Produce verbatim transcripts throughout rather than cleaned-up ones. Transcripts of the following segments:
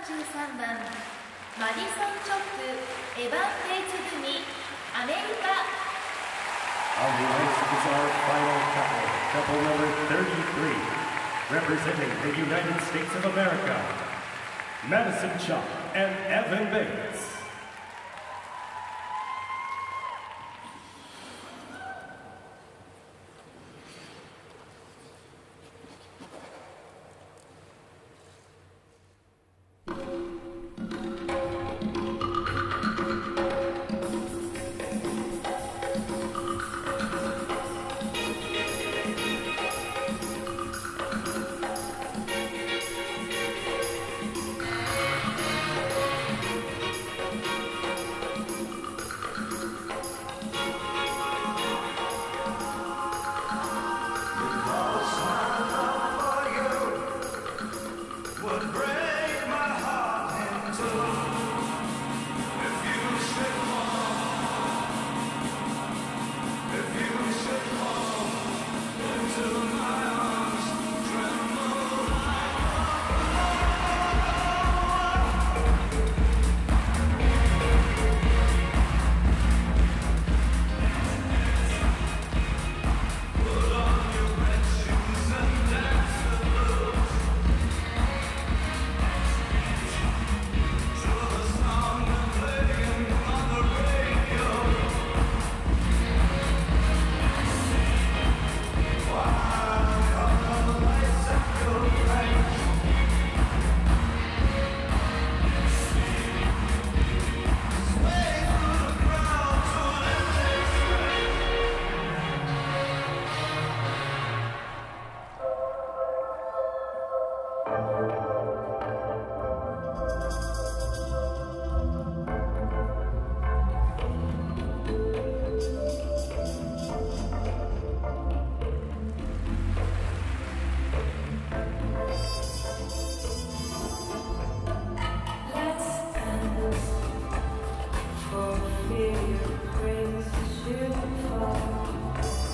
じゅうさんばんマディソン・チョック、エヴァン・ペイツ組、アメリカ。 On the ice is our final couple, couple number thirty-three, representing the United States of America, Madison Chock and Evan Bates.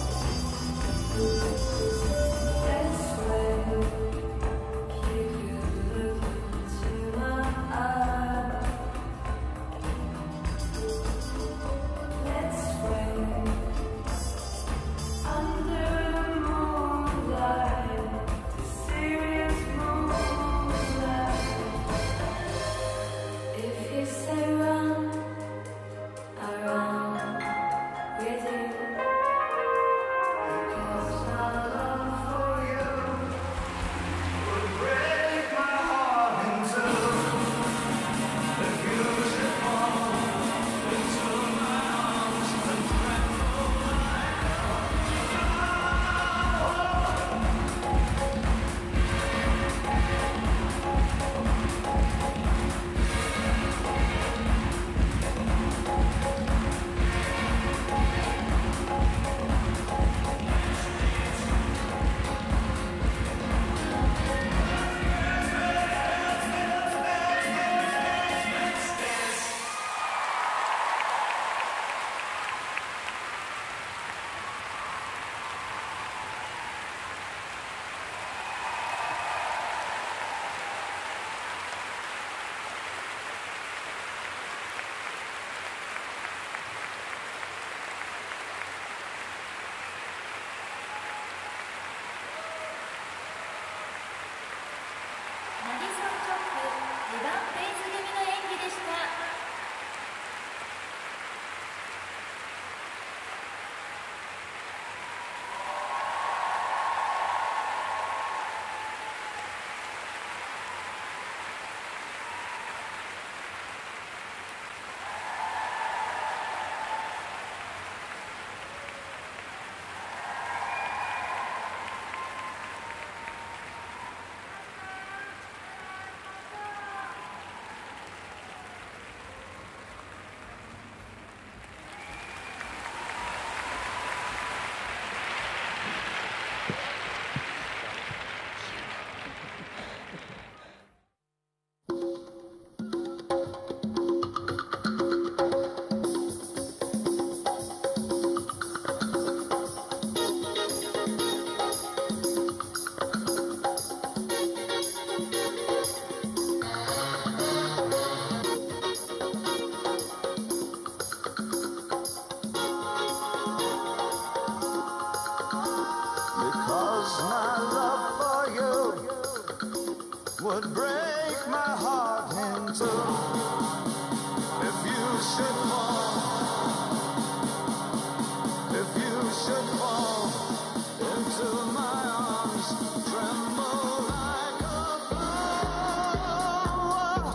You would break my heart in two. If you should fall, if you should fall into my arms, tremble like a flower.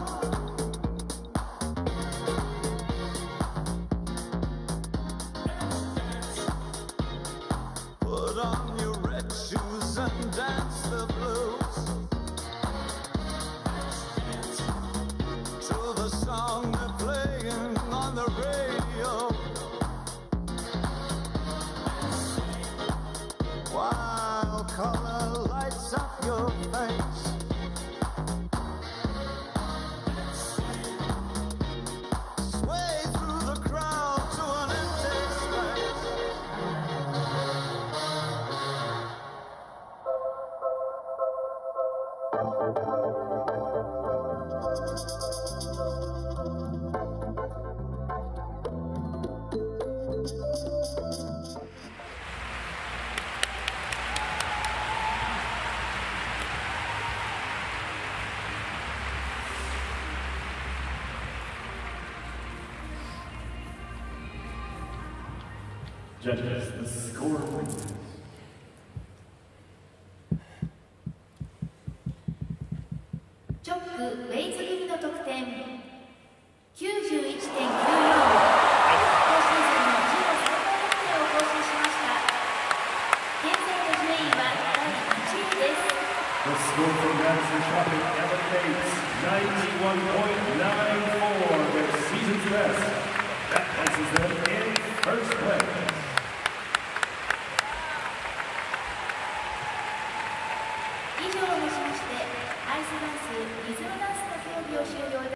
Put on your red shoes and dance the blues to the song they're playing on the radio, while color lights up your face. Sway through the crowd to an empty space. Judges, the score please. チョック・ウェイズ組の得点 きゅうじゅういってんきゅうよん、今シーズンの自己最高得点を更新しました。現在の順位はだいいちいです。 The score for Madison Chop and Evan Bates, ninety-one point nine four, their season's best. That places them in first place. 以上をもちましてアイスダンス、リズムダンスの競技を終了いたします。